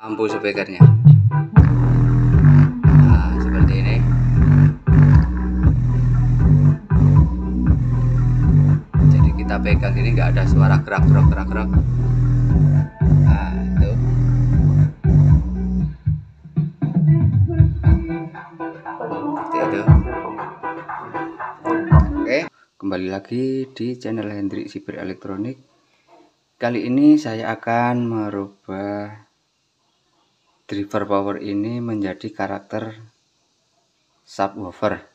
lampu speakernya. Nah, seperti ini. Jadi kita pegang ini nggak ada suara gerak. Nah, itu. Seperti itu. Oke, kembali lagi di channel Hendrik Cyber Elektronik. Kali ini saya akan merubah driver power ini menjadi karakter subwoofer.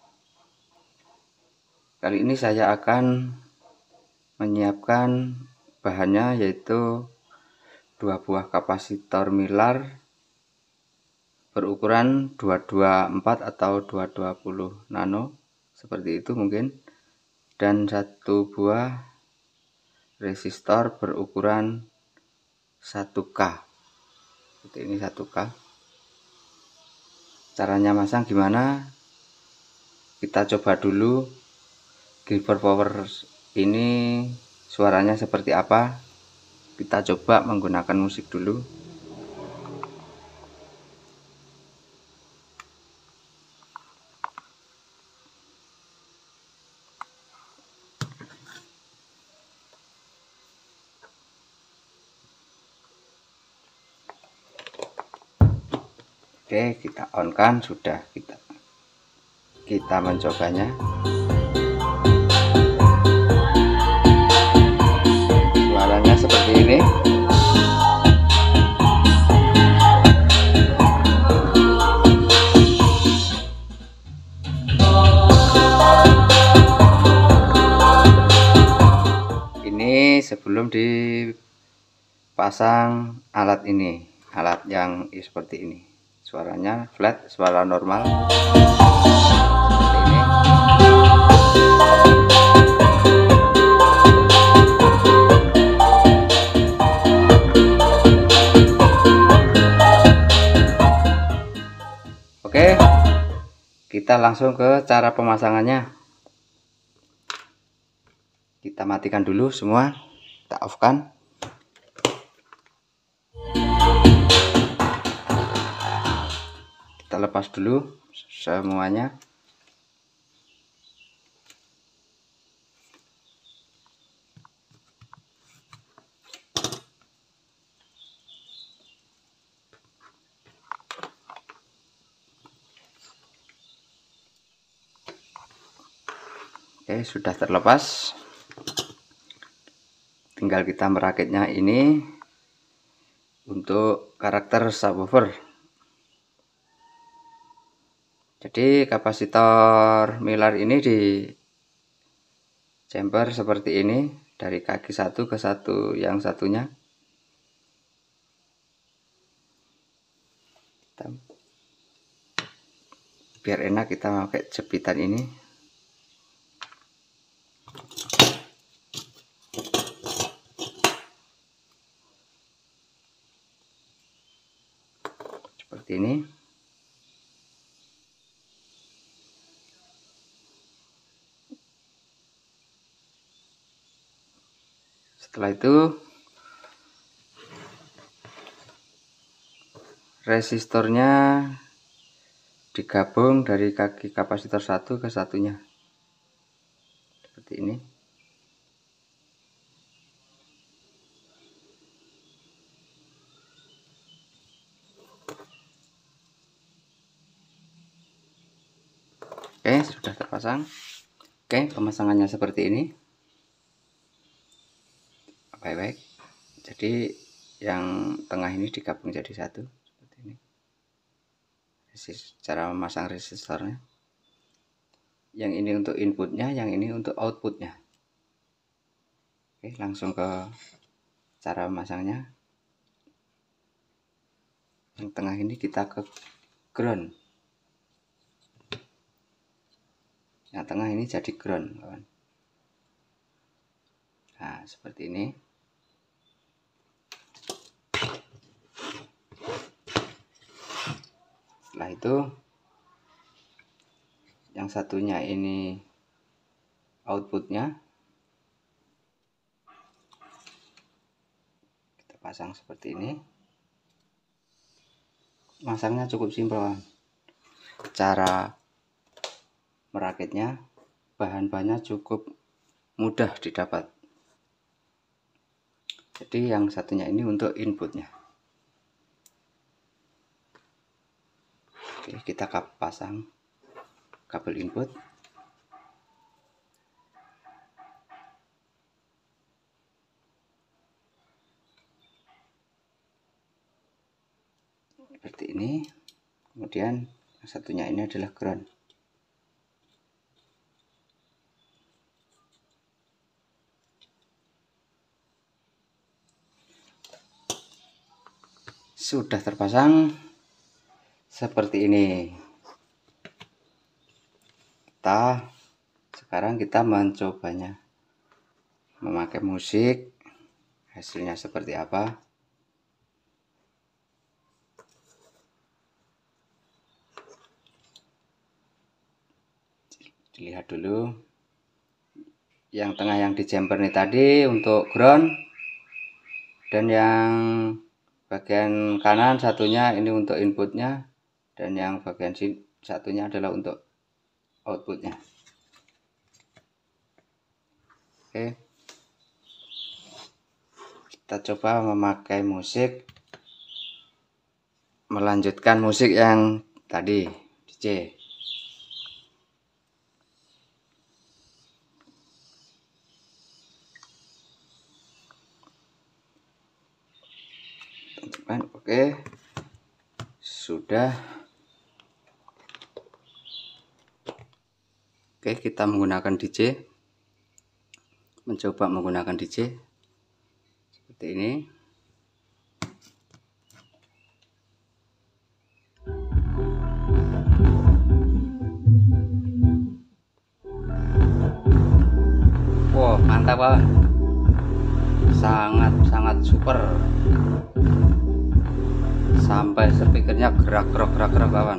Kali ini saya akan menyiapkan bahannya, yaitu 2 buah kapasitor Mylar berukuran 224 atau 220 nano, seperti itu mungkin, dan 1 buah resistor berukuran 1K. Seperti ini, 1K. Caranya masang gimana? Kita coba dulu driver power ini suaranya seperti apa. Kita coba menggunakan musik dulu. Oke, kita on kan, sudah kita mencobanya. Suaranya seperti ini. Ini sebelum dipasang alat ini, alat yang seperti ini. Suaranya flat, suara normal. Seperti ini. Oke, kita langsung ke cara pemasangannya. Kita matikan dulu semua, kita off kan. Kita lepas dulu semuanya. Oke, sudah terlepas. Tinggal kita merakitnya ini untuk karakter subwoofer. Jadi kapasitor Mylar ini di jumper seperti ini, dari kaki satu ke satu yang satunya. Biar enak kita pakai jepitan ini. Seperti ini. Setelah itu resistornya digabung dari kaki kapasitor satu ke satunya. Seperti ini. Oke, sudah terpasang. Oke, pemasangannya seperti ini. Baik-baik. Jadi yang tengah ini digabung jadi satu, seperti ini. Cara memasang resistornya. Yang ini untuk inputnya, yang ini untuk outputnya. Oke, langsung ke cara memasangnya. Yang tengah ini kita ke ground. Yang tengah ini jadi ground, kawan. Nah, seperti ini. Setelah itu yang satunya ini outputnya, kita pasang seperti ini. masangnya cukup simpel. Cara merakitnya, bahan-bahannya cukup mudah didapat. Jadi yang satunya ini untuk inputnya. Oke, kita pasang kabel input. Seperti ini. Kemudian yang satunya ini adalah ground. Sudah terpasang seperti ini. Sekarang kita mencobanya memakai musik, hasilnya seperti apa. Dilihat dulu. Yang tengah yang di jumper ini tadi untuk ground, dan yang bagian kanan satunya ini untuk inputnya, dan yang bagian satunya adalah untuk outputnya. Oke, kita coba memakai musik, melanjutkan musik yang tadi di C. Oke, sudah. Oke, kita menggunakan DJ, mencoba menggunakan DJ seperti ini. Wow, mantap kawan, sangat super. Sampai speakernya gerak-gerak kawan.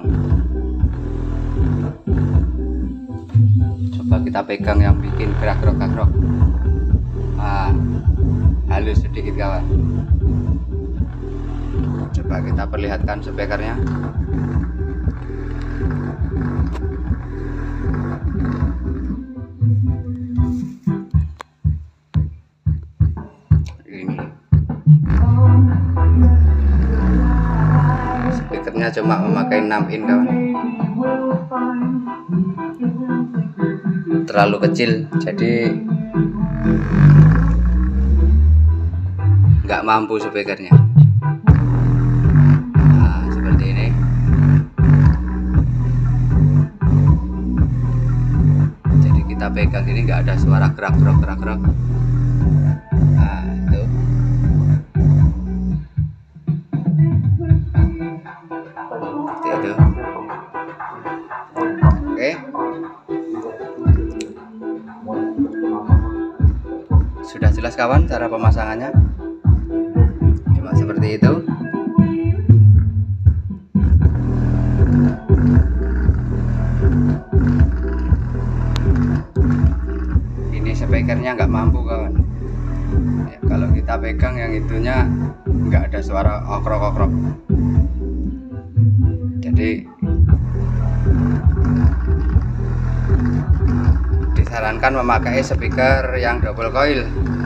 Coba kita pegang yang bikin gerak-gerak. Nah, halus sedikit kawan. Coba kita perlihatkan speakernya. Ini speakernya cuma memakai 6 in kawan. Terlalu kecil, jadi nggak mampu speakernya. Nah, seperti ini. Jadi kita pegang ini nggak ada suara gerak. Nah, itu. Seperti itu. Oke. Sudah jelas kawan cara pemasangannya. Cuma seperti itu. Ini speakernya nggak mampu kawan. Ya, kalau kita pegang yang itunya nggak ada suara okrok. Jadi disarankan memakai speaker yang double coil,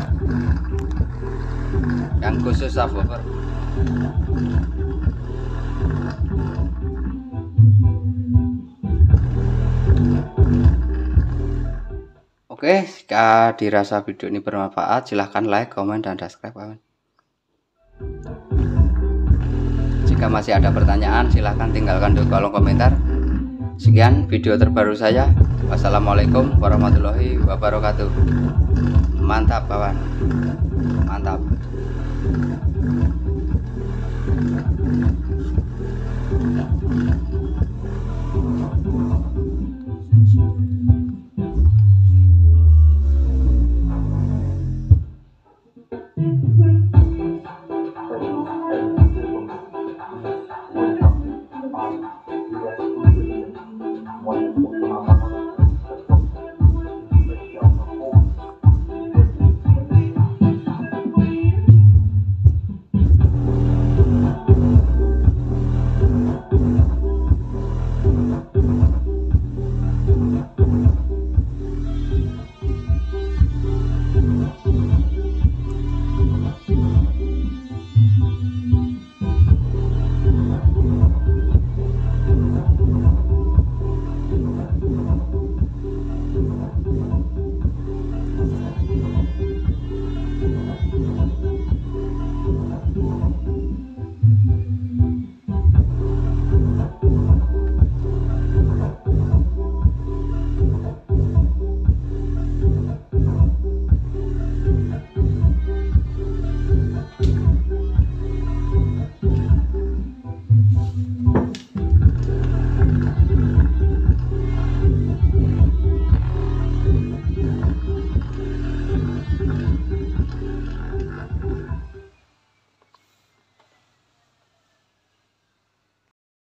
yang khusus subwoofer. Oke, jika dirasa video ini bermanfaat, silahkan like, komen, dan subscribe kawan. Jika masih ada pertanyaan, silahkan tinggalkan di kolom komentar. Sekian video terbaru saya. Wassalamualaikum warahmatullahi wabarakatuh. Mantap kawan, mantap.